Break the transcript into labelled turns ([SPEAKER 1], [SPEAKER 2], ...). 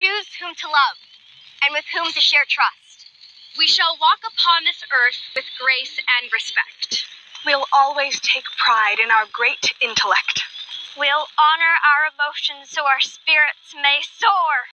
[SPEAKER 1] choose whom to love and with whom to share trust. We shall walk upon this earth with grace and respect.
[SPEAKER 2] We'll always take pride in our great intellect.
[SPEAKER 1] We'll honor our emotions so our spirits may soar.